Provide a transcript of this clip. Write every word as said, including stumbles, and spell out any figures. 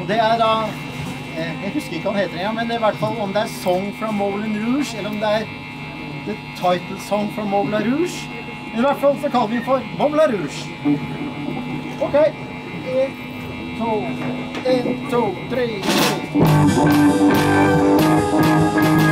det er da, jeg husker ikke hva den heter engang, men det er i hvert fall om det er Song from Moulin Rouge, eller om det er The Title Song from Moulin Rouge. I hvert fall så kaller vi den for Moulin Rouge. Ok, en, to, en, to, tre, tre.